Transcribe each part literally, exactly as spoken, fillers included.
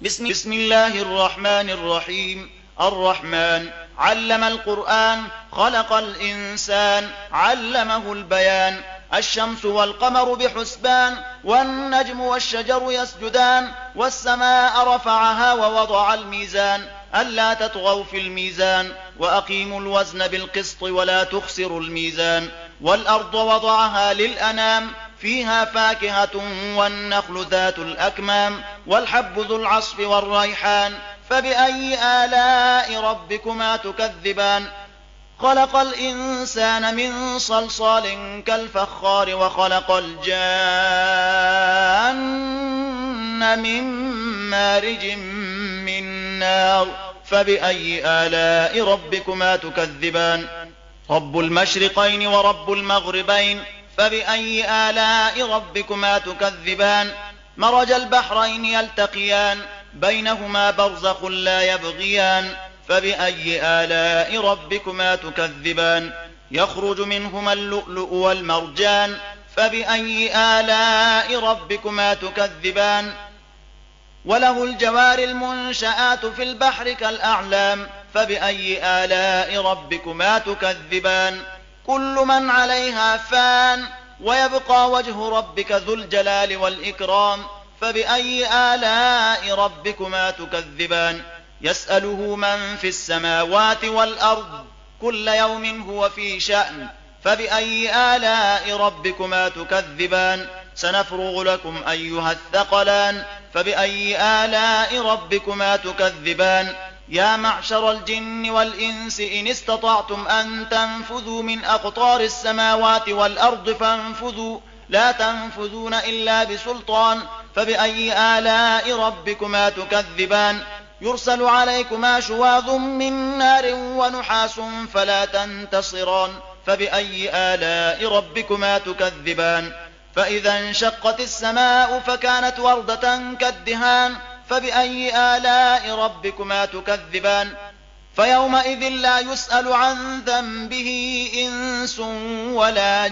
بسم, بسم الله الرحمن الرحيم. الرحمن علم القرآن، خلق الإنسان، علمه البيان. الشمس والقمر بحسبان، والنجم والشجر يسجدان. والسماء رفعها ووضع الميزان، ألا تطغوا في الميزان، وأقيموا الوزن بالقسط ولا تخسروا الميزان. والأرض وضعها للأنام، فيها فاكهة والنخل ذات الأكمام، والحب ذو العصف والريحان. فبأي آلاء ربكما تكذبان؟ خلق الإنسان من صلصال كالفخار، وخلق الجان من مارج من نار. فبأي آلاء ربكما تكذبان؟ رب المشرقين ورب المغربين. فبأي آلاء ربكما تكذبان؟ مرج البحرين يلتقيان، بينهما برزخ لا يبغيان. فبأي آلاء ربكما تكذبان؟ يخرج منهما اللؤلؤ والمرجان. فبأي آلاء ربكما تكذبان؟ وله الجوار المنشآت في البحر كالأعلام. فبأي آلاء ربكما تكذبان؟ كل من عليها فان، ويبقى وجه ربك ذو الجلال والإكرام. فبأي آلاء ربكما تكذبان؟ يسأله من في السماوات والأرض، كل يوم هو في شأن. فبأي آلاء ربكما تكذبان؟ سنفرغ لكم أيها الثقلان. فبأي آلاء ربكما تكذبان؟ يا معشر الجن والإنس إن استطعتم أن تنفذوا من أقطار السماوات والأرض فانفذوا، لا تنفذون إلا بسلطان. فبأي آلاء ربكما تكذبان؟ يرسل عليكما شواظ من نار ونحاس فلا تنتصران. فبأي آلاء ربكما تكذبان؟ فإذا انشقت السماء فكانت وردة كالدهان. فبأي آلاء ربكما تكذبان؟ فيومئذ لا يسأل عن ذنبه إنس ولا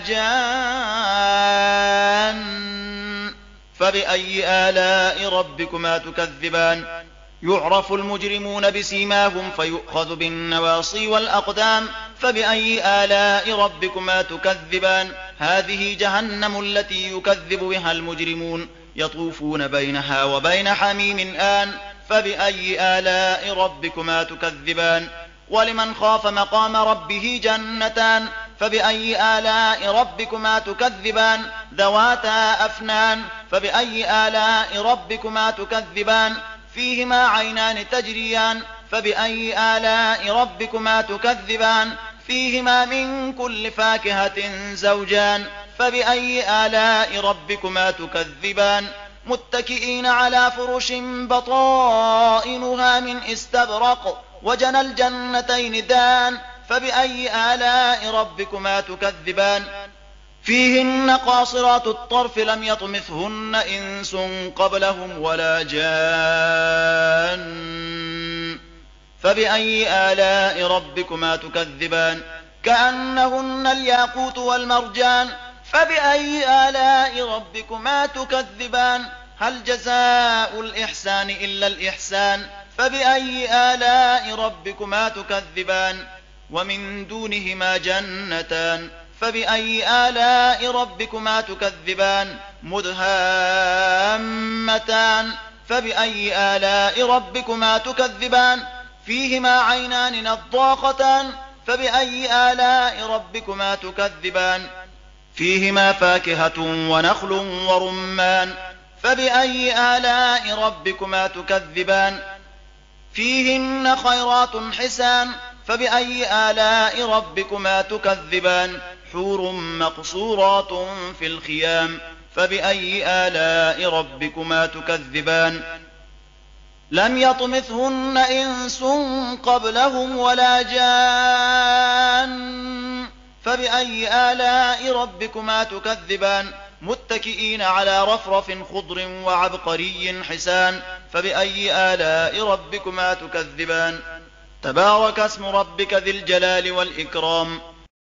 جان. فبأي آلاء ربكما تكذبان؟ يعرف المجرمون بسيماهم فيؤخذ بالنواصي والأقدام. فبأي آلاء ربكما تكذبان؟ هذه جهنم التي يكذب بها المجرمون، يطوفون بينها وبين حميم آن. فبأي آلاء ربكما تكذبان؟ ولمن خاف مقام ربه جنتان. فبأي آلاء ربكما تكذبان؟ ذواتا أفنان. فبأي آلاء ربكما تكذبان؟ فيهما عينان تجريان. فبأي آلاء ربكما تكذبان؟ فيهما من كل فاكهة زوجان. فبأي آلاء ربكما تكذبان؟ متكئين على فرش بطائنها من استبرق، وجنى الجنتين دان. فبأي آلاء ربكما تكذبان؟ فيهن قاصرات الطرف لم يطمثهن إنس قبلهم ولا جان. فبأي آلاء ربكما تكذبان؟ كأنهن الياقوت والمرجان. فبأي آلاء ربكما تكذبان؟ هل جزاء الإحسان إلا الإحسان؟ فبأي آلاء ربكما تكذبان؟ ومن دونهما جنتان. فبأي آلاء ربكما تكذبان؟ مدهامتان. فبأي آلاء ربكما تكذبان؟ فيهما عينان نضاختان. فبأي آلاء ربكما تكذبان؟ فيهما فاكهة ونخل ورمان. فبأي آلاء ربكما تكذبان؟ فيهن خيرات حسان. فبأي آلاء ربكما تكذبان؟ حور مقصورات في الخيام. فبأي آلاء ربكما تكذبان؟ لم يطمثهن إنس قبلهم ولا جان. فبأي آلاء ربكما تكذبان؟ متكئين على رفرف خضر وعبقري حسان. فبأي آلاء ربكما تكذبان؟ تبارك اسم ربك ذي الجلال والإكرام.